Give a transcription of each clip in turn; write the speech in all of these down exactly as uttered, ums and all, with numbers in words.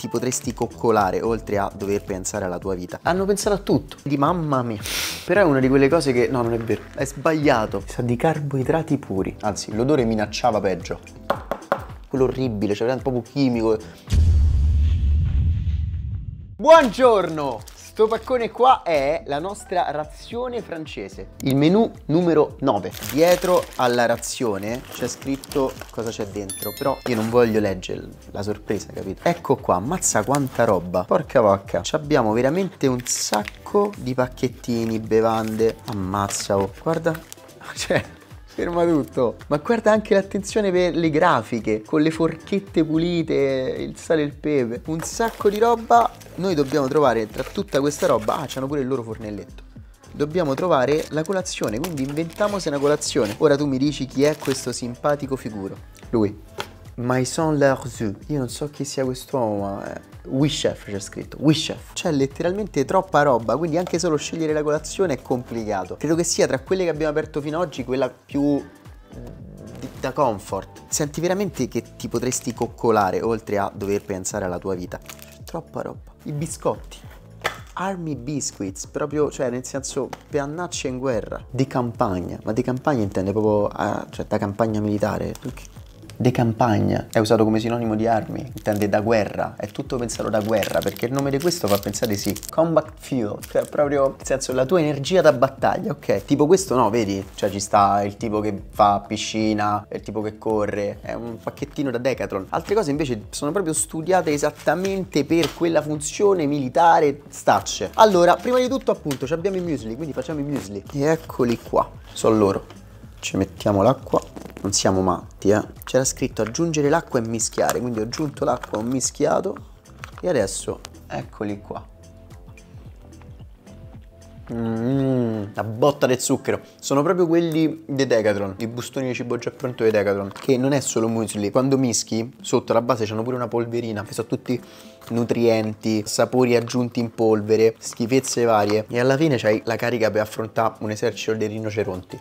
ti potresti coccolare oltre a dover pensare alla tua vita. Hanno pensato a tutto. Di mamma mia. Però è una di quelle cose che no, non è vero, è sbagliato. Sa di carboidrati puri. Anzi, l'odore minacciava peggio. Quello orribile, cioè proprio chimico. Buongiorno! Sto paccone qua è la nostra razione francese. Il menù numero nove. Dietro alla razione c'è scritto cosa c'è dentro, però io non voglio leggere la sorpresa, capito? Ecco qua, ammazza quanta roba. Porca vacca. Ci abbiamo veramente un sacco di pacchettini, bevande. Ammazza, oh. Guarda. Cioè, ferma tutto. Ma guarda anche l'attenzione per le grafiche, con le forchette pulite, il sale e il pepe. Un sacco di roba. Noi dobbiamo trovare tra tutta questa roba. Ah, c'hanno pure il loro fornelletto. Dobbiamo trovare la colazione, quindi inventiamoci una colazione. Ora tu mi dici chi è questo simpatico figuro. Lui. Maison Larzu. Io non so chi sia quest'uomo, ma... Oui chef c'è scritto, oui chef. C'è letteralmente troppa roba, quindi anche solo scegliere la colazione è complicato. Credo che sia tra quelle che abbiamo aperto fino ad oggi quella più da comfort. Senti veramente che ti potresti coccolare oltre a dover pensare alla tua vita. C'è troppa roba. I biscotti. Army Biscuits, proprio, cioè nel senso peannacce in guerra. Di campagna, ma di campagna intende proprio, ah, cioè da campagna militare. De campagna è usato come sinonimo di armi, intende da guerra, è tutto pensato da guerra, perché il nome di questo fa pensare sì, combat fuel, cioè proprio nel senso la tua energia da battaglia, ok? Tipo questo no, vedi? Cioè ci sta il tipo che fa piscina, il tipo che corre, è un pacchettino da Decathlon. Altre cose invece sono proprio studiate esattamente per quella funzione militare stacce. Allora, prima di tutto appunto abbiamo i muesli, quindi facciamo i muesli. E eccoli qua, sono loro. Ci mettiamo l'acqua. Non siamo matti, eh. C'era scritto aggiungere l'acqua e mischiare, quindi ho aggiunto l'acqua, ho mischiato e adesso eccoli qua. Mmm, la botta del zucchero. Sono proprio quelli dei Decathlon, i bustoni di cibo già pronto dei Decathlon, che non è solo muesli. Quando mischi, sotto la base c'hanno pure una polverina, che sono tutti nutrienti, sapori aggiunti in polvere, schifezze varie. E alla fine c'hai la carica per affrontare un esercito di rinoceronti.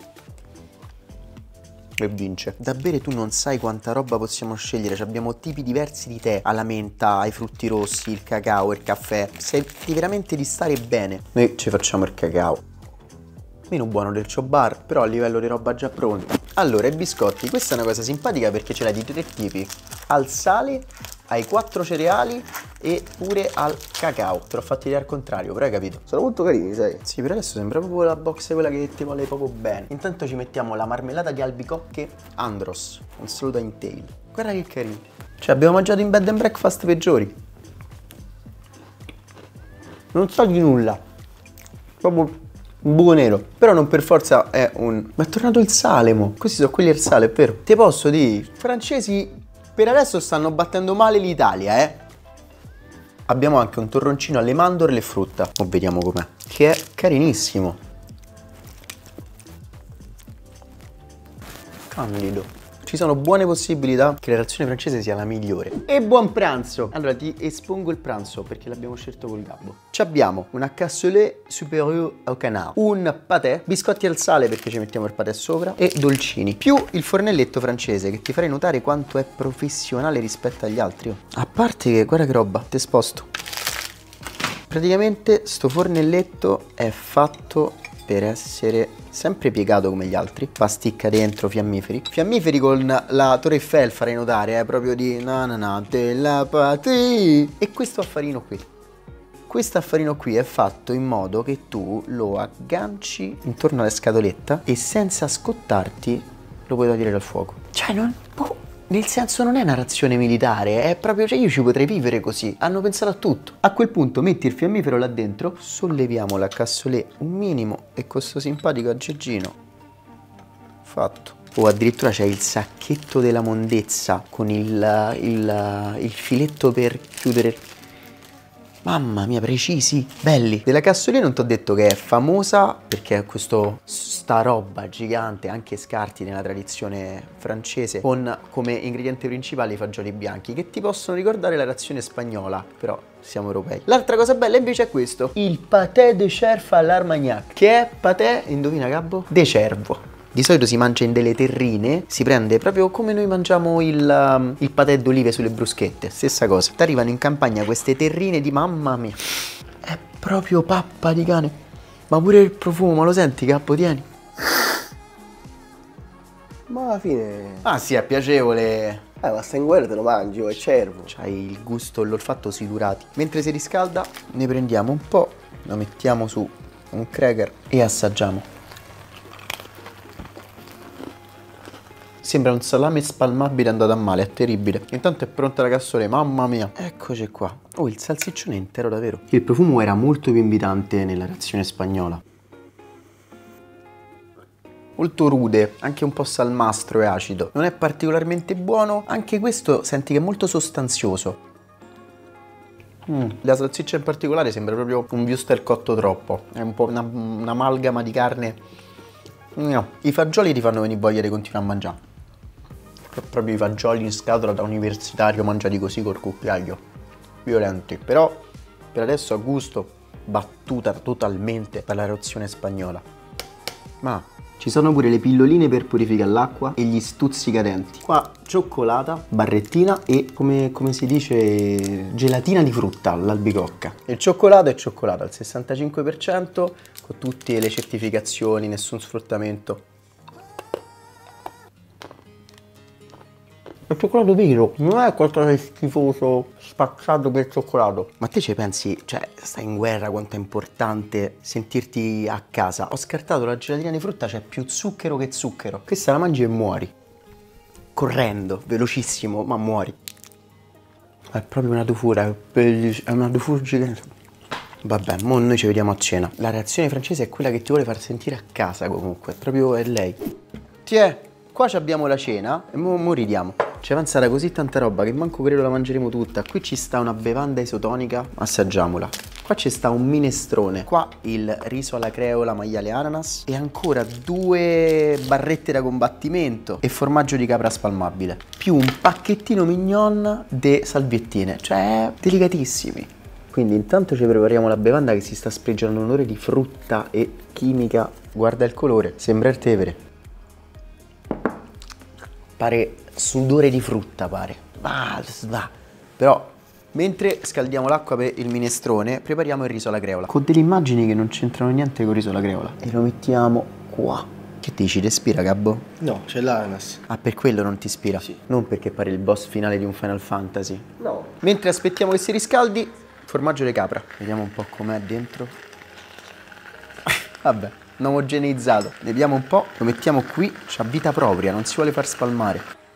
E vince. Da bere tu non sai quanta roba possiamo scegliere. Abbiamo tipi diversi di tè, alla menta, ai frutti rossi, il cacao, il caffè. Senti veramente di stare bene. Noi ci facciamo il cacao. Meno buono del Chobar, però a livello di roba già pronta. Allora, i biscotti, questa è una cosa simpatica perché ce l'hai di tre tipi. Al sale, ai quattro cereali e pure al cacao. Te l'ho fatti dire al contrario, però hai capito. Sono molto carini, sai? Sì, per adesso sembra proprio la box quella che ti vuole proprio bene. Intanto ci mettiamo la marmellata di albicocche Andros, un saluto in tail. Guarda che carino. Cioè, abbiamo mangiato in bed and breakfast peggiori. Non so di nulla. Proprio un buco nero. Però non per forza è un... Ma è tornato il sale, mo. Questi sono quelli al sale, è vero? Te posso dire, i francesi per adesso stanno battendo male l'Italia, eh. Abbiamo anche un torroncino alle mandorle e frutta. O vediamo com'è. Che è carinissimo. Candido. Ci sono buone possibilità che la razione francese sia la migliore. E buon pranzo! Allora ti espongo il pranzo perché l'abbiamo scelto col gabbo. Ci abbiamo una cassoulet supérieure au canard, un patè, biscotti al sale perché ci mettiamo il patè sopra e dolcini, più il fornelletto francese che ti farei notare quanto è professionale rispetto agli altri. A parte che guarda che roba, te sposto. Praticamente sto fornelletto è fatto per essere sempre piegato come gli altri. Pasticca dentro fiammiferi. Fiammiferi con la Torre Eiffel farei notare, eh, proprio di na na na della patria. E questo affarino qui. Questo affarino qui è fatto in modo che tu lo agganci intorno alla scatoletta e senza scottarti lo puoi togliere dal fuoco. Cioè non... Oh. Nel senso non è una razione militare, è proprio, cioè io ci potrei vivere così, hanno pensato a tutto. A quel punto metti il fiammifero là dentro, solleviamo la cassoulet un minimo e questo simpatico aggeggino fatto. O addirittura c'è il sacchetto della mondezza con il, il, il filetto per chiudere. Mamma mia, precisi, belli. Della cassoulet non ti ho detto che è famosa perché è questo sta roba gigante, anche scarti nella tradizione francese, con come ingrediente principale i fagioli bianchi, che ti possono ricordare la razione spagnola, però siamo europei. L'altra cosa bella invece è questo, il paté de cerf all'Armagnac, che è paté, indovina Gabbo? De cervo. Di solito si mangia in delle terrine, si prende proprio come noi mangiamo il, um, il patè d'olive sulle bruschette, stessa cosa. Ti arrivano in campagna queste terrine di mamma mia. È proprio pappa di cane. Ma pure il profumo, ma lo senti, Gabbo? Tieni. Ma alla fine... Ah sì, è piacevole. Eh, ma sta in guerra te lo mangi, oh, è cervo. C'hai il gusto e l'olfatto sidurati. Mentre si riscalda, ne prendiamo un po', lo mettiamo su un cracker e assaggiamo. Sembra un salame spalmabile andato a male, è terribile. Intanto è pronta la cassola, mamma mia. Eccoci qua. Oh, il salsiccione è intero davvero. Il profumo era molto più invitante nella razione spagnola. Molto rude, anche un po' salmastro e acido. Non è particolarmente buono, anche questo senti che è molto sostanzioso. Mm. La salsiccia in particolare sembra proprio un wurstel cotto troppo. È un po' un'amalgama una di carne. No. I fagioli ti fanno venire voglia di continuare a mangiare. Proprio i fagioli in scatola da universitario mangiati così col cucchiaio. Violenti. Però per adesso a gusto battuta totalmente dalla razione spagnola. Ma ci sono pure le pilloline per purificare l'acqua e gli stuzzicadenti. Qua cioccolata, barrettina e come, come si dice gelatina di frutta all'albicocca. Il cioccolato è cioccolato al sessantacinque per cento con tutte le certificazioni, nessun sfruttamento. È cioccolato vero, non è qualcosa di schifoso spaccato per cioccolato. Ma te ci pensi, cioè, stai in guerra, quanto è importante sentirti a casa. Ho scartato la gelatina di frutta, c'è più zucchero che zucchero. Questa la mangi e muori. Correndo, velocissimo, ma muori. È proprio una tufura, è bellissima, è una tufura gigante. Vabbè, mo noi ci vediamo a cena. La reazione francese è quella che ti vuole far sentire a casa comunque, proprio è lei. Tiè, qua abbiamo la cena e mo, mo ridiamo. C'è avanzata così tanta roba che manco credo la mangeremo tutta. Qui ci sta una bevanda isotonica, assaggiamola. Qua ci sta un minestrone. Qua il riso alla creola, maiale ananas. E ancora due barrette da combattimento e formaggio di capra spalmabile. Più un pacchettino mignon de salviettine. Cioè, delicatissimi. Quindi intanto ci prepariamo la bevanda che si sta sprigiando un odore di frutta e chimica. Guarda il colore, sembra il tevere. Pare sudore di frutta, pare. Ah, ah. Però, mentre scaldiamo l'acqua per il minestrone, prepariamo il riso alla creola. Con delle immagini che non c'entrano niente con il riso alla creola. E lo mettiamo qua. Che dici, ti ispira, Gabbo? No, c'è l'ananas. Ah, per quello non ti ispira? Sì. Non perché pare il boss finale di un Final Fantasy. No. Mentre aspettiamo che si riscaldi, formaggio di capra. Vediamo un po' com'è dentro. Vabbè. Omogeneizzato, vediamo un po', lo mettiamo qui, c'ha vita propria, non si vuole far spalmare.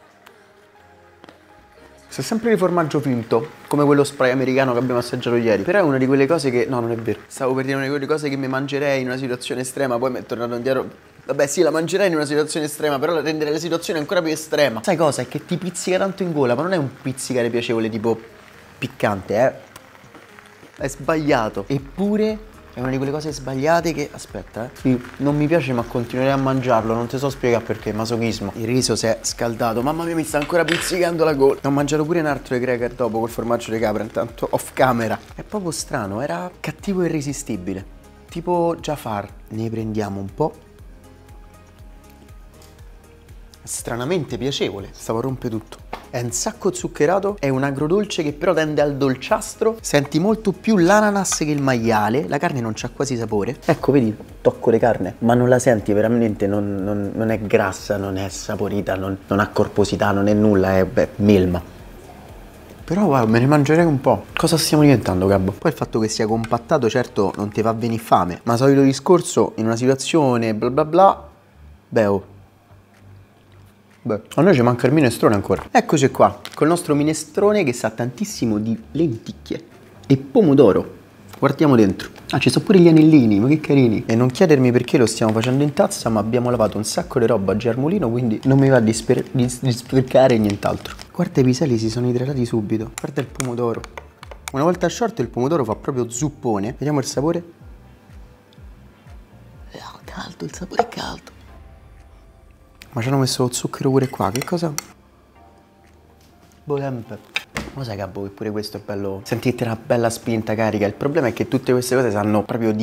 C'è sempre di formaggio finto, come quello spray americano che abbiamo assaggiato ieri. Però è una di quelle cose che, no, non è vero. Stavo per dire una di quelle cose che mi mangerei in una situazione estrema, poi mi è tornato indietro. Vabbè sì, la mangerei in una situazione estrema, però la renderei la situazione ancora più estrema. Sai cosa? È che ti pizzica tanto in gola, ma non è un pizzicare piacevole tipo piccante, eh. È sbagliato. Eppure è una di quelle cose sbagliate che... Aspetta, eh. Sì, non mi piace ma continuerei a mangiarlo. Non ti so spiegare perché, masochismo. Il riso si è scaldato. Mamma mia, mi sta ancora pizzicando la gola. Ho mangiato pure un altro di cracker dopo col formaggio di capra, intanto off camera. È proprio strano, era cattivo e irresistibile. Tipo Jafar. Ne prendiamo un po'. Stranamente piacevole. Stavo a rompere tutto. È un sacco zuccherato, è un agrodolce che però tende al dolciastro. Senti molto più l'ananas che il maiale. La carne non c'ha quasi sapore. Ecco, vedi, tocco le carne, ma non la senti veramente, non, non, non è grassa, non è saporita, non, non ha corposità, non è nulla, è beh, melma. Però guarda, me ne mangerei un po'. Cosa stiamo diventando, Gabbo? Poi il fatto che sia compattato, certo, non ti fa venire fame. Ma solito discorso, in una situazione bla bla bla, beh oh. Beh, a noi ci manca il minestrone ancora. Eccoci qua, col nostro minestrone che sa tantissimo di lenticchie e pomodoro. Guardiamo dentro. Ah, ci sono pure gli anellini, ma che carini. E non chiedermi perché lo stiamo facendo in tazza, ma abbiamo lavato un sacco di roba a germolino, quindi non mi va di, di, di sprecare nient'altro. Guarda, i piselli si sono idratati subito. Guarda il pomodoro. Una volta sciolto il pomodoro fa proprio zuppone. Vediamo il sapore. È caldo, il sapore è caldo. Ma ci hanno messo lo zucchero pure qua, che cosa? Bolempe. Ma sai, Gabbo, che pure questo è bello. Sentite una bella spinta carica. Il problema è che tutte queste cose sanno proprio di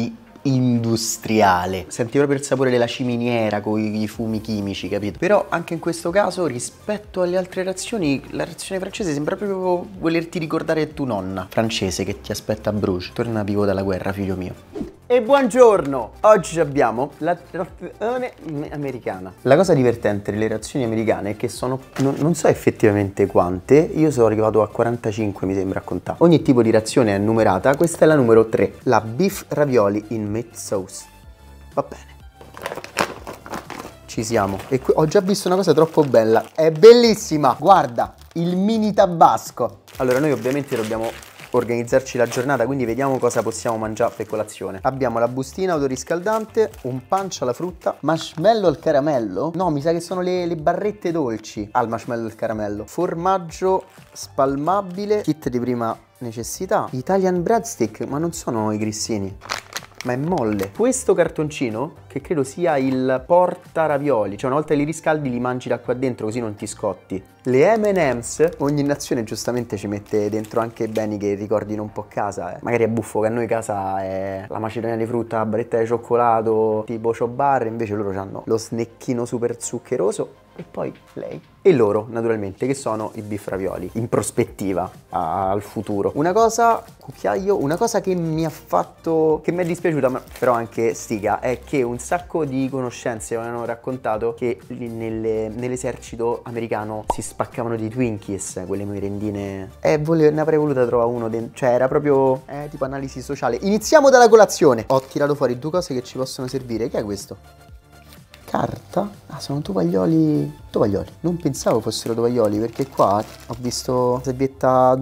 industriale. Senti proprio il sapore della ciminiera con i fumi chimici, capito? Però anche in questo caso, rispetto alle altre razioni, la razione francese sembra proprio volerti ricordare tua nonna francese che ti aspetta a Bruges. Torna vivo dalla guerra, figlio mio. E buongiorno! Oggi abbiamo la razione americana. La cosa divertente delle razioni americane è che sono, non, non so effettivamente quante, io sono arrivato a quarantacinque mi sembra a contare. Ogni tipo di razione è numerata, questa è la numero tre, la beef ravioli in meat sauce. Va bene. Ci siamo. E ho già visto una cosa troppo bella, è bellissima! Guarda, il mini tabasco. Allora noi ovviamente dobbiamo organizzarci la giornata, quindi vediamo cosa possiamo mangiare per colazione. Abbiamo la bustina autoriscaldante, un punch alla frutta, marshmallow al caramello, no mi sa che sono le, le barrette dolci al marshmallow al caramello, formaggio spalmabile, kit di prima necessità, Italian breadstick, ma non sono i grissini, ma è molle. Questo cartoncino, che credo sia il porta ravioli, cioè una volta li riscaldi li mangi da qua dentro così non ti scotti. Le M and M's, ogni nazione giustamente ci mette dentro anche beni che ricordino un po' casa. Eh. Magari è buffo che a noi casa è la macedonia di frutta, la barretta di cioccolato, tipo cioccobar, invece loro hanno lo snecchino super zuccheroso. E poi lei e loro naturalmente che sono i beef ravioli in prospettiva al futuro. Una cosa, cucchiaio, una cosa che mi ha fatto, che mi è dispiaciuta ma però anche stiga, è che un sacco di conoscenze mi hanno raccontato che nelle, nell'esercito americano si spaccavano di Twinkies, quelle merendine, e vole, ne avrei voluta trovare uno dentro, cioè era proprio eh, tipo analisi sociale. Iniziamo dalla colazione. Ho tirato fuori due cose che ci possono servire. Che è questo? Carta? Ah, sono tovaglioli. Tovaglioli. Non pensavo fossero tovaglioli perché qua ho visto salvietta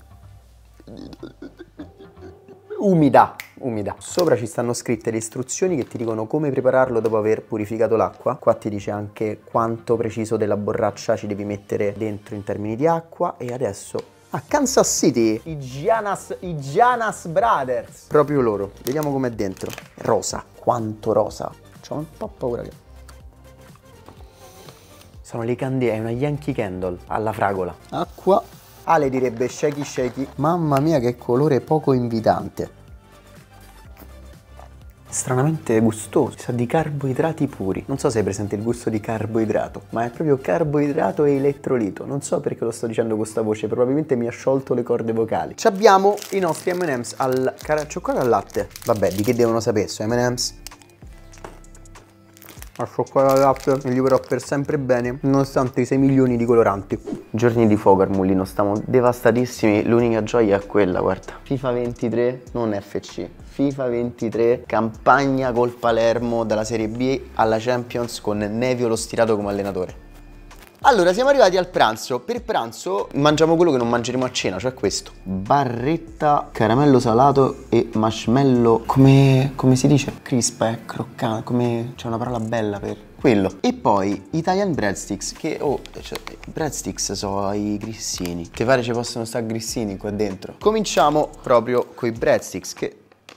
umida. Umida. Sopra ci stanno scritte le istruzioni che ti dicono come prepararlo dopo aver purificato l'acqua. Qua ti dice anche quanto preciso della borraccia ci devi mettere dentro in termini di acqua. E adesso a Kansas City i Gianas, i Gianas Brothers, proprio loro. Vediamo com'è dentro. Rosa. Quanto rosa. C'ho un po' paura che sono le candele, è una Yankee Candle alla fragola. Acqua. Ale direbbe shaky shaky. Mamma mia che colore poco invitante. Stranamente gustoso, sa di carboidrati puri. Non so se hai presente il gusto di carboidrato, ma è proprio carboidrato e elettrolito. Non so perché lo sto dicendo con questa voce, probabilmente mi ha sciolto le corde vocali. Ci abbiamo i nostri M and M's al cioccolato al latte. Vabbè, di che devono sapere su M and M's? Al cioccolato al latte mi liverò per sempre bene, nonostante i sei milioni di coloranti. Giorni di fuoco al mulino, stiamo devastatissimi. L'unica gioia è quella, guarda. FIFA ventitré, non F C. FIFA ventitré, campagna col Palermo dalla Serie B alla Champions con Nevio lo stirato come allenatore. Allora, siamo arrivati al pranzo. Per pranzo mangiamo quello che non mangeremo a cena, cioè questo. Barretta, caramello salato e marshmallow, come, come si dice? Crispa, eh, croccante, come... c'è una parola bella per quello. E poi Italian breadsticks, che, oh, cioè, breadsticks sono i grissini. Ti pare ci possono stare grissini qua dentro? Cominciamo proprio con i breadsticks, che...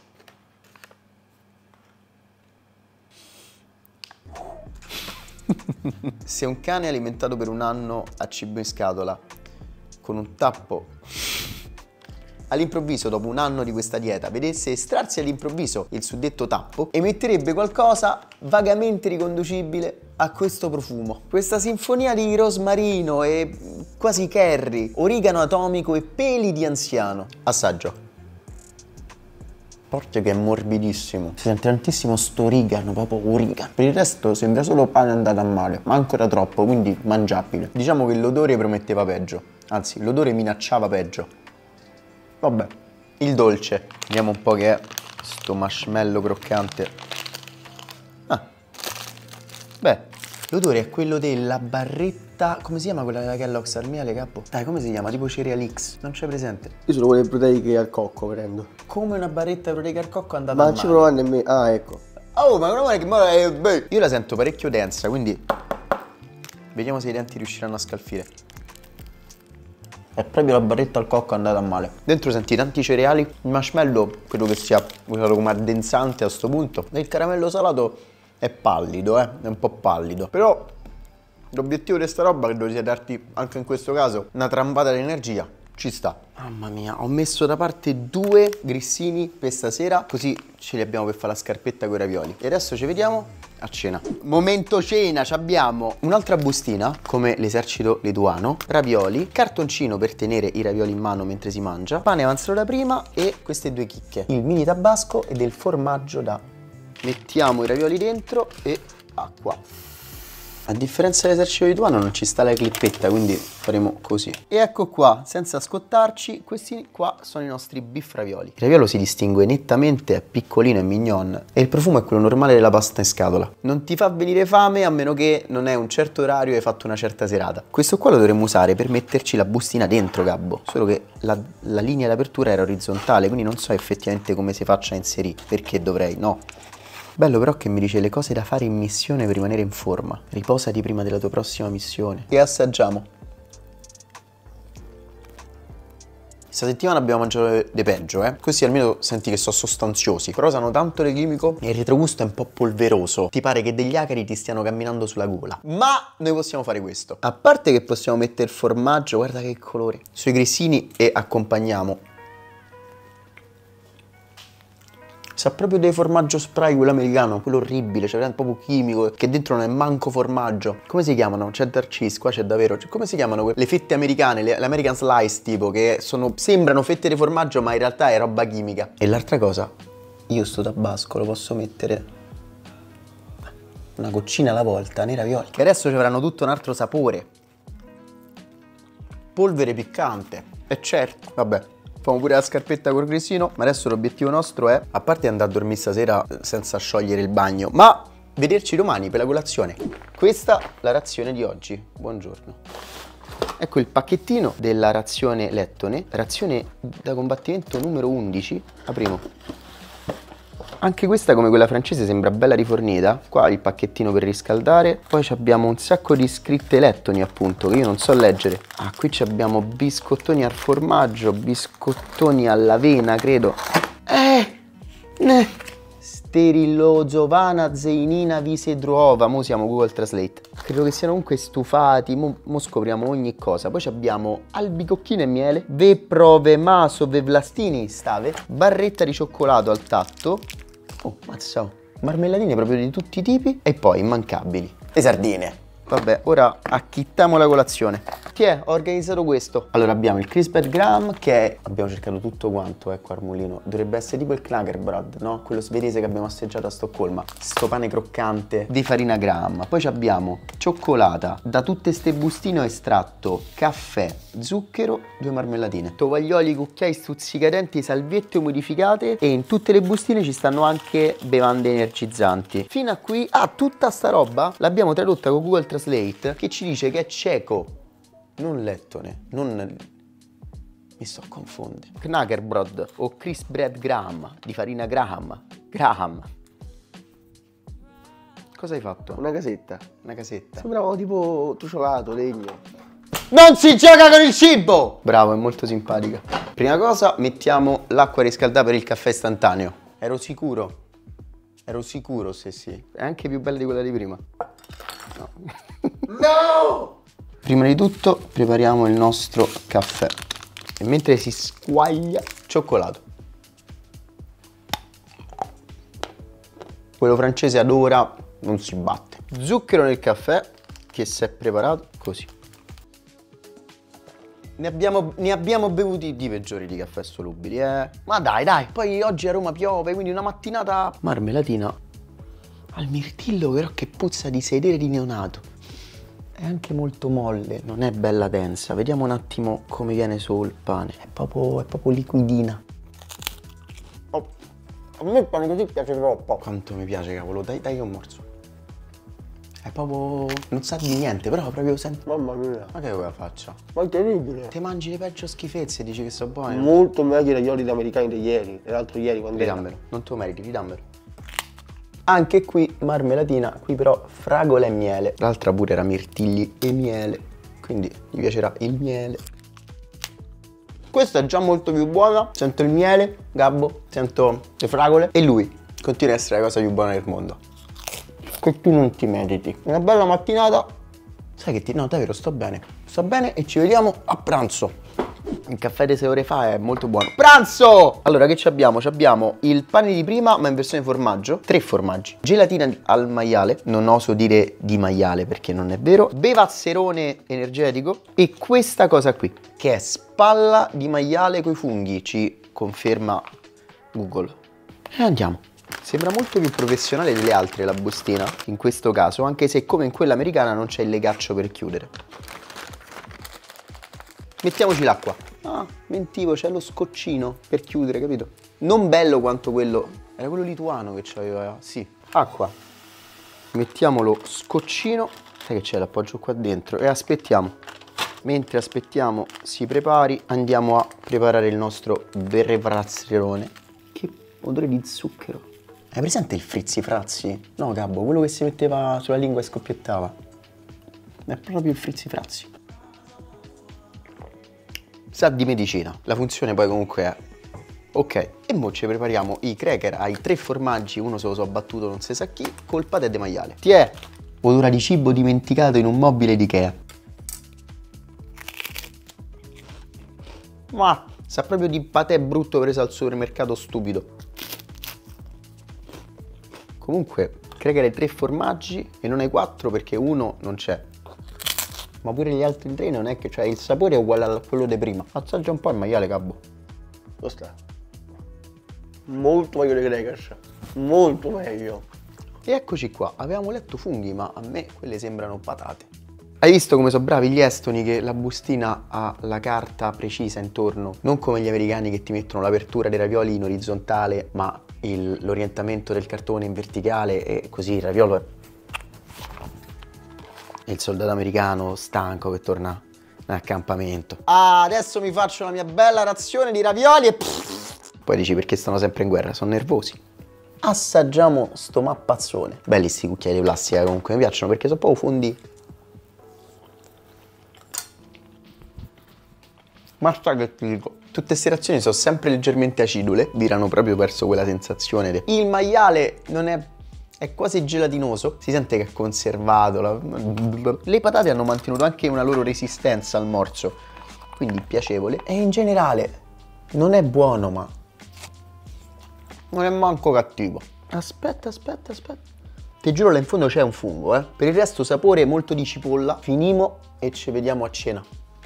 Se un cane alimentato per un anno a cibo in scatola con un tappo all'improvviso dopo un anno di questa dieta vedesse estrarsi all'improvviso il suddetto tappo, emetterebbe qualcosa vagamente riconducibile a questo profumo. Questa sinfonia di rosmarino e quasi curry, origano atomico e peli di anziano. Assaggio. Porca che è morbidissimo. Si sente tantissimo sto origano, proprio origano. Per il resto sembra solo pane andato a male, ma ancora troppo, quindi mangiabile. Diciamo che l'odore prometteva peggio. Anzi, l'odore minacciava peggio. Vabbè. Il dolce. Vediamo un po' che è sto marshmallow croccante. Ah. Beh, l'odore è quello della barretta. Come si chiama quella della Kellogg's al miele, capo? Dai, come si chiama? Tipo Cereal X. Non c'è presente? Io sono quelle proteiche al cocco, prendo. Come una barretta proteica al cocco è andata Ma a non male. ci provo nemmeno. Ah, ecco. Oh, ma non è che ma è beh. Io la sento parecchio densa, quindi vediamo se i denti riusciranno a scalfire. È proprio la barretta al cocco è andata a male. Dentro senti tanti cereali. Il marshmallow credo che sia usato come addensante a sto punto. E il caramello salato è pallido, eh. È un po' pallido. Però l'obiettivo di sta roba credo sia darti, anche in questo caso, una trambata di energia. ci sta. Mamma mia, ho messo da parte due grissini per stasera, così ce li abbiamo per fare la scarpetta con i ravioli. E adesso ci vediamo a cena. Momento cena, abbiamo un'altra bustina, come l'esercito lituano, ravioli, cartoncino per tenere i ravioli in mano mentre si mangia, pane avanzato da prima e queste due chicche, il mini tabasco e del formaggio da... Mettiamo i ravioli dentro e acqua. A differenza dell'esercito lituano non ci sta la clippetta, quindi faremo così. E ecco qua, senza scottarci, questi qua sono i nostri beef ravioli. Il raviolo si distingue nettamente, è piccolino e mignon e il profumo è quello normale della pasta in scatola. Non ti fa venire fame a meno che non è un certo orario e hai fatto una certa serata. Questo qua lo dovremmo usare per metterci la bustina dentro, Gabbo. Solo che la, la linea d'apertura era orizzontale, quindi non so effettivamente come si faccia a inserire. Perché dovrei? No. Bello però che mi dice le cose da fare in missione per rimanere in forma. Riposati prima della tua prossima missione. E assaggiamo. Questa settimana abbiamo mangiato di peggio, eh. Questi almeno senti che sono sostanziosi. Però sanno tanto di chimico e il retrogusto è un po' polveroso. Ti pare che degli acari ti stiano camminando sulla gola. Ma noi possiamo fare questo. A parte che possiamo mettere il formaggio, guarda che colore, sui grissini e accompagniamo. Sa proprio del formaggio spray, quello americano, quello orribile, cioè proprio chimico, che dentro non è manco formaggio. Come si chiamano? Cheddar cheese, qua c'è davvero. Cioè, come si chiamano le fette americane, le, l'American slice tipo, che sono, sembrano fette di formaggio ma in realtà è roba chimica. E l'altra cosa, io sto tabasco lo posso mettere una goccina alla volta nei ravioli, che adesso ci avranno tutto un altro sapore. Polvere piccante, e certo, vabbè. Facciamo pure la scarpetta col grissino, ma adesso l'obiettivo nostro è, a parte andare a dormire stasera senza sciogliere il bagno, ma vederci domani per la colazione. Questa è la razione di oggi. Buongiorno. Ecco il pacchettino della razione lettone, razione da combattimento numero undici. Apriamo. Anche questa, come quella francese, sembra bella rifornita. Qua il pacchettino per riscaldare. Poi abbiamo un sacco di scritte lettoni, appunto, che io non so leggere. Ah, qui abbiamo biscottoni al formaggio, biscottoni all'avena, credo. Eh! eh. Sterilozovana zeinina visedruova. Mo siamo Google Translate. Credo che siano comunque stufati. Mo, mo scopriamo ogni cosa. Poi abbiamo albicocchino e miele, ve prove maso, ve vlastini stave, barretta di cioccolato al tatto. Oh, mazza, marmelladine proprio di tutti i tipi. E poi immancabili le sardine. Vabbè, ora acchittiamo la colazione. Ti è, ho organizzato questo. Allora abbiamo il crisped graham, che è... abbiamo cercato tutto quanto, ecco al mulino. Dovrebbe essere tipo il knackebrod, no? Quello svedese che abbiamo assaggiato a Stoccolma. Sto pane croccante di farina graham. Poi abbiamo cioccolata. Da tutte ste bustine ho estratto caffè, zucchero, due marmelladine, tovaglioli, cucchiai stuzzicadenti, salviette umidificate. E in tutte le bustine ci stanno anche bevande energizzanti. Fino a qui, ah, tutta sta roba l'abbiamo tradotta con Google Translate, che ci dice che è ceco. Non lettone, non... mi sto a confondere. Knackebrod o crisp bread graham, di farina graham. Graham. Cosa hai fatto? Una casetta. Una casetta. Sembrava tipo truciolato, legno. Non si gioca con il cibo! Bravo, è molto simpatica. Prima cosa, mettiamo l'acqua riscaldata per il caffè istantaneo. Ero sicuro. Ero sicuro, se sì. È anche più bella di quella di prima. No! No! Prima di tutto prepariamo il nostro caffè e mentre si squaglia cioccolato. Quello francese ad ora non si batte. Zucchero nel caffè che si è preparato così. Ne abbiamo, ne abbiamo bevuti di peggiori di caffè solubili, eh. Ma dai, dai, poi oggi a Roma piove, quindi una mattinata... Marmellatina al mirtillo però che puzza di sedere di neonato. È anche molto molle, non è bella densa. Vediamo un attimo come viene sul pane. È proprio, è proprio liquidina. Oh, a me il pane così piace troppo. Quanto mi piace, cavolo, dai, dai che un morso. È proprio... non sa di niente, però proprio senti... Mamma mia. Ma che vuoi la faccia? Ma è terribile. Te mangi le peggio schifezze e dici che sono buone. Molto meglio i ravioli americani di ieri, l'altro ieri quando ridammelo, non te lo meriti, ridammelo. Anche qui marmellatina, qui però fragola e miele. L'altra pure era mirtilli e miele, quindi gli piacerà il miele. Questa è già molto più buona. Sento il miele, Gabbo, sento le fragole e lui continua a essere la cosa più buona del mondo. Che tu non ti meriti. Una bella mattinata. Sai che ti... no, davvero, sto bene. Sto bene e ci vediamo a pranzo. Il caffè di sei ore fa è molto buono. Pranzo! Allora, che ci abbiamo? Ci abbiamo il pane di prima, ma in versione formaggio. Tre formaggi. Gelatina al maiale. Non oso dire di maiale perché non è vero. Bevazzerone energetico. E questa cosa qui, che è spalla di maiale coi funghi. Ci conferma Google. E andiamo. Sembra molto più professionale delle altre la bustina, in questo caso, anche se come in quella americana non c'è il legaccio per chiudere. Mettiamoci l'acqua. Ah, mentivo, c'è lo scoccino per chiudere, capito? Non bello quanto quello... Era quello lituano che c'aveva, sì. Acqua. Mettiamo lo scoccino. Sai che c'è l'appoggio qua dentro. E aspettiamo. Mentre aspettiamo si prepari, andiamo a preparare il nostro berebrazzerone. Che odore di zucchero. Hai presente il frizzi frazzi? No, Gabbo, quello che si metteva sulla lingua e scoppiettava. È proprio il frizzi frazzi. Sa di medicina. La funzione poi comunque è ok. E mo ci prepariamo i cracker ai tre formaggi, uno se lo so battuto non si sa chi, col patè di maiale. Ti è odore di cibo dimenticato in un mobile di Ikea. Ma sa proprio di patè brutto preso al supermercato stupido. Comunque cracker ai tre formaggi e non ai quattro perché uno non c'è. Ma pure gli altri tre non è che, cioè, il sapore è uguale a quello di prima. Assaggia un po' il maiale, Gabbo. Lo sta. Molto meglio dei crackers. Molto meglio. E eccoci qua. Avevamo letto funghi, ma a me quelle sembrano patate. Hai visto come sono bravi gli estoni, che la bustina ha la carta precisa intorno? Non come gli americani che ti mettono l'apertura dei ravioli in orizzontale, ma l'orientamento del cartone in verticale e così il raviolo è... il soldato americano stanco che torna all'accampamento. Ah, adesso mi faccio la mia bella razione di ravioli e... Poi dici perché stanno sempre in guerra, sono nervosi. Assaggiamo sto mappazzone. Belli sti cucchiai di plastica comunque, mi piacciono perché sono proprio fondi. Ma sta che ti dico. Tutte queste razioni sono sempre leggermente acidule, virano proprio verso quella sensazione de... Il maiale non è... è quasi gelatinoso, si sente che è conservato. La... Le patate hanno mantenuto anche una loro resistenza al morso, quindi piacevole. E in generale non è buono, ma non è manco cattivo. Aspetta, aspetta, aspetta. Ti giuro là in fondo c'è un fungo, eh. Per il resto sapore molto di cipolla. Finimo e ci vediamo a cena.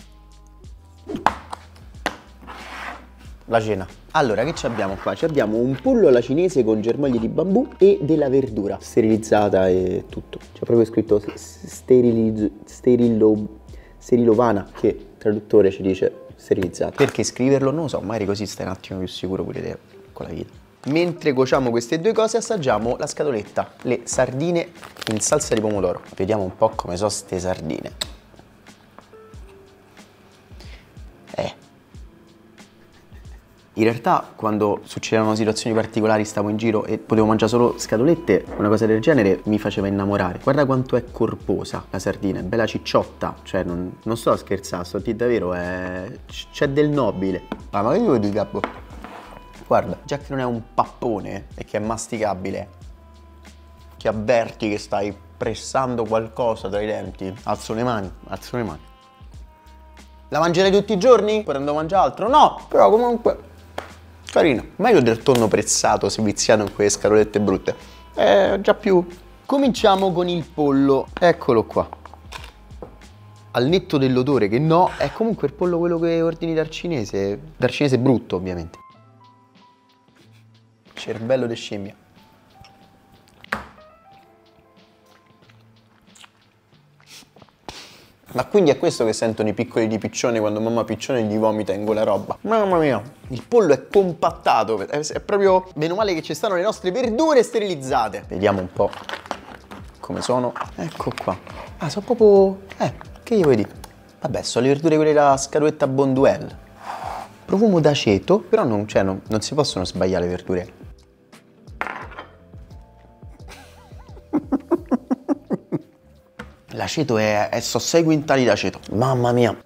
La cena. Allora, che ci abbiamo qua? Ci abbiamo un pollo alla cinese con germogli di bambù e della verdura sterilizzata e tutto. C'è proprio scritto steriliz... sterillo... sterilovana, che traduttore ci dice sterilizzata. Perché scriverlo? Non lo so, magari così stai un attimo più sicuro pure te con la vita. Mentre cuociamo queste due cose assaggiamo la scatoletta, le sardine in salsa di pomodoro. Vediamo un po' come sono ste sardine. Eh. In realtà quando succedevano situazioni particolari, stavo in giro e potevo mangiare solo scatolette, una cosa del genere mi faceva innamorare. Guarda quanto è corposa la sardina, è bella cicciotta, cioè non, non sto a scherzare, sto a dire davvero, c'è del nobile. Ah, ma che devo dire, Gabbo? Guarda, già che non è un pappone e che è masticabile, che avverti che stai pressando qualcosa tra i denti, alzo le mani, alzo le mani. La mangerei tutti i giorni? Potendo mangiare altro? No, però comunque... carina. Meglio del tonno prezzato, seviziato in quelle scatolette brutte. È già più... Cominciamo con il pollo. Eccolo qua. Al netto dell'odore che no, è comunque il pollo quello che ordini dal cinese. Dal cinese brutto, ovviamente. Cervello di scimmia. Ma quindi è questo che sentono i piccoli di piccione quando mamma piccione gli vomita in quella roba. Mamma mia. Il pollo è compattato, è proprio... Meno male che ci stanno le nostre verdure sterilizzate. Vediamo un po' come sono. Ecco qua. Ah, sono proprio... Eh, che gli vuoi dire? Vabbè, sono le verdure quelle da scatoletta Bonduelle. Profumo d'aceto, però non, cioè, non, non si possono sbagliare le verdure. L'aceto è, è... so sei quintali d'aceto. Mamma mia.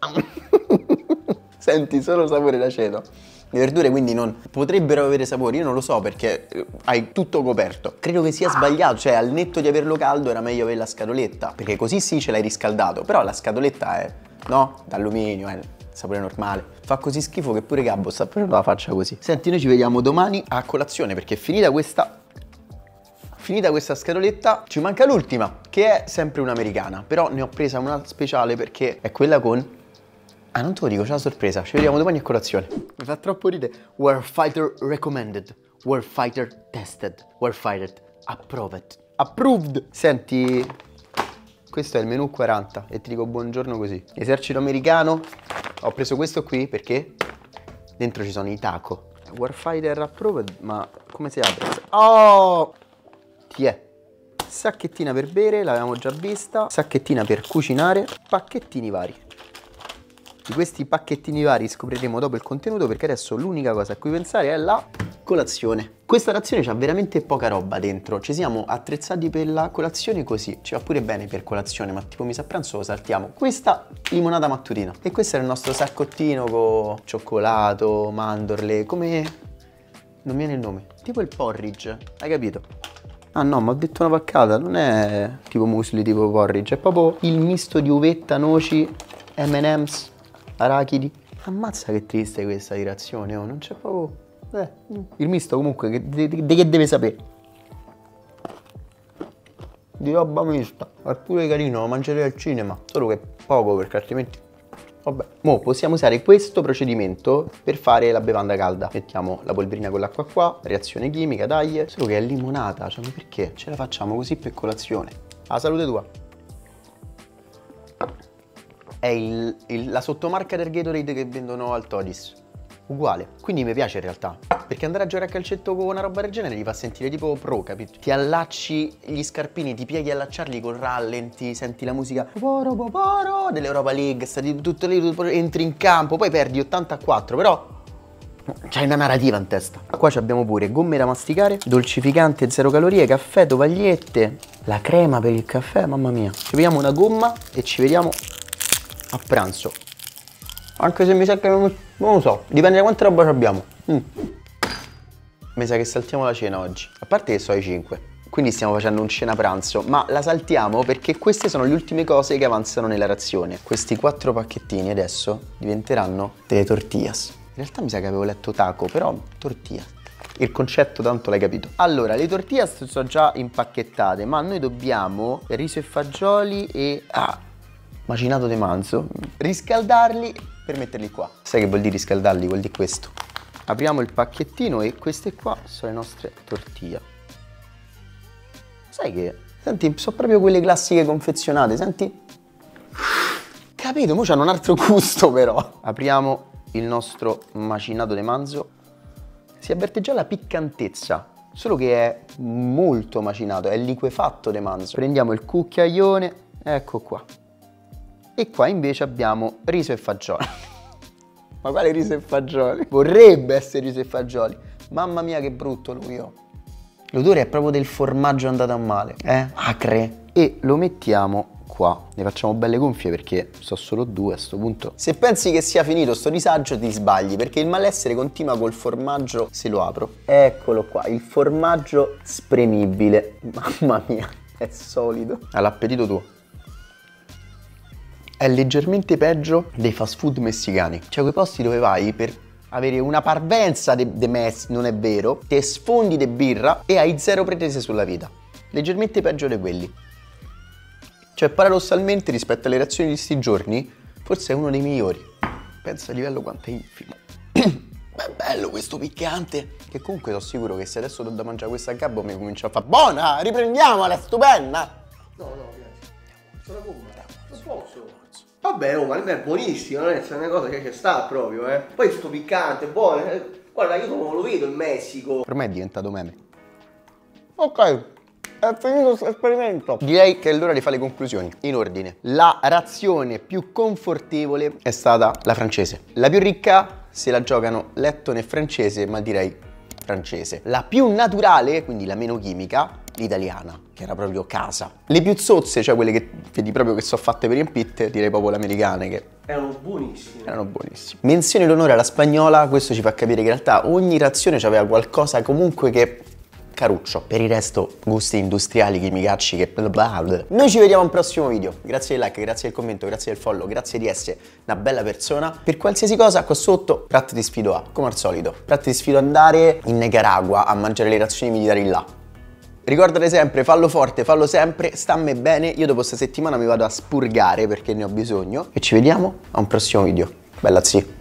Senti solo sapore d'aceto. Le verdure quindi non potrebbero avere sapore, io non lo so perché hai tutto coperto. Credo che sia sbagliato, cioè al netto di averlo caldo era meglio avere la scatoletta, perché così sì ce l'hai riscaldato, però la scatoletta è, no? D'alluminio, eh. sapore normale. Fa così schifo che pure Gabbo sta facendo la faccia così. Senti, noi ci vediamo domani a colazione perché finita questa... Finita questa scatoletta ci manca l'ultima, che è sempre un'americana. Però ne ho presa una speciale perché è quella con... Ah, non te lo dico, c'è una sorpresa. Ci vediamo domani a colazione. Mi fa troppo ridere. Warfighter recommended. Warfighter tested. Warfighter approved. Approved. Senti, questo è il menù quaranta e ti dico buongiorno così. Esercito americano. Ho preso questo qui perché dentro ci sono i taco. Warfighter approved, ma come si apre? Oh! Ti è. Sacchettina per bere, l'avevamo già vista. Sacchettina per cucinare. Pacchettini vari. Di questi pacchettini vari scopriremo dopo il contenuto perché adesso l'unica cosa a cui pensare è la colazione. Questa razione c'ha veramente poca roba dentro. Ci siamo attrezzati per la colazione così. Ci va pure bene per colazione, ma tipo misa a pranzo lo saltiamo. Questa limonata mattutina. E questo è il nostro saccottino con cioccolato, mandorle, come... non viene il nome. Tipo il porridge, hai capito? Ah no, ma ho detto una paccata, non è tipo muesli tipo porridge, è proprio il misto di uvetta, noci, M and M's, arachidi. Ammazza che triste questa di razione, oh, non c'è proprio... Eh, il misto comunque, che, di, di, di che deve sapere? Di roba mista, è pure carino, lo mangerei al cinema, solo che poco perché altrimenti... Vabbè, mo possiamo usare questo procedimento per fare la bevanda calda. Mettiamo la polverina con l'acqua qua, reazione chimica, dai. Solo che è limonata, cioè ma perché? Ce la facciamo così per colazione. La salute tua. È il, il, la sottomarca del Gatorade che vendono al Todis. Uguale. Quindi mi piace in realtà. Perché andare a giocare a calcetto con una roba del genere ti fa sentire tipo pro, capito? Ti allacci gli scarpini, ti pieghi a allacciarli con rallenti, senti la musica poporo poporo dell'Europa League, stati tutto lì, entri in campo, poi perdi ottanta a quattro, però c'hai una narrativa in testa. Qua abbiamo pure gomme da masticare, dolcificante zero calorie, caffè, tovagliette, la crema per il caffè, mamma mia. Ci vediamo una gomma e ci vediamo a pranzo. Anche se mi sa che non, non lo so, dipende da quanta roba abbiamo. Mm. Mi sa che saltiamo la cena oggi. A parte che sono le cinque, quindi stiamo facendo un cena pranzo, ma la saltiamo perché queste sono le ultime cose che avanzano nella razione. Questi quattro pacchettini adesso diventeranno delle tortillas. In realtà mi sa che avevo letto taco, però tortillas. Il concetto tanto l'hai capito. Allora, le tortillas sono già impacchettate, ma noi dobbiamo riso e fagioli e ah, macinato di manzo, riscaldarli per metterli qua. Sai che vuol dire riscaldarli? Vuol dire questo. Apriamo il pacchettino e queste qua sono le nostre tortille. Sai che? Senti, sono proprio quelle classiche confezionate, senti? Capito? Mo' c'hanno un altro gusto però. Apriamo il nostro macinato di manzo. Si avverte già la piccantezza, solo che è molto macinato, è liquefatto di manzo. Prendiamo il cucchiaione, ecco qua. E qua invece abbiamo riso e fagioli. Ma quale riso e fagioli? Vorrebbe essere riso e fagioli. Mamma mia che brutto lui ho. L'odore è proprio del formaggio andato a male, eh? Acre. E lo mettiamo qua. Ne facciamo belle gonfie perché sono solo due a sto punto. Se pensi che sia finito sto disagio ti sbagli, perché il malessere continua col formaggio se lo apro. Eccolo qua, il formaggio spremibile. Mamma mia, è solido. All'appetito tuo. È leggermente peggio dei fast food messicani. Cioè quei posti dove vai per avere una parvenza di mess, non è vero, te sfondi di birra e hai zero pretese sulla vita. Leggermente peggio di quelli. Cioè paradossalmente rispetto alle reazioni di sti giorni, forse è uno dei migliori. Pensa a livello quanto è infimo. Beh, bello questo piccante. Che comunque sono sicuro che se adesso do da mangiare questa a Gabbo mi comincia a fare buona, riprendiamola, è stupenda. No, no, grazie. Sono gomma. Non posso. Vabbè, oh, ma è buonissimo, non è una cosa che ci sta proprio, eh. Poi sto piccante, buono. Guarda, io non lo vedo in Messico. Per me è diventato meme. Ok, è finito questo esperimento. Direi che è l'ora di fare le conclusioni. In ordine. La razione più confortevole è stata la francese. La più ricca se la giocano lettone francese, ma direi francese. La più naturale, quindi la meno chimica, l'italiana, che era proprio casa. Le più zozze, cioè quelle che vedi proprio che sono fatte per riempite, direi proprio le americane, che erano buonissime. Erano buonissime. Menzione d'onore alla spagnola, questo ci fa capire che in realtà ogni razione aveva qualcosa comunque che caruccio. Per il resto, gusti industriali, chimicacci che... Noi ci vediamo al prossimo video. Grazie del like, grazie del commento, grazie del follow, grazie di essere una bella persona. Per qualsiasi cosa qua sotto, Pratt ti sfido a, come al solito. Pratt ti sfido ad andare in Nicaragua a mangiare le razioni militari là. Ricordate sempre, fallo forte, fallo sempre, stammi bene. Io dopo questa settimana mi vado a spurgare perché ne ho bisogno. E ci vediamo a un prossimo video. Bella zii.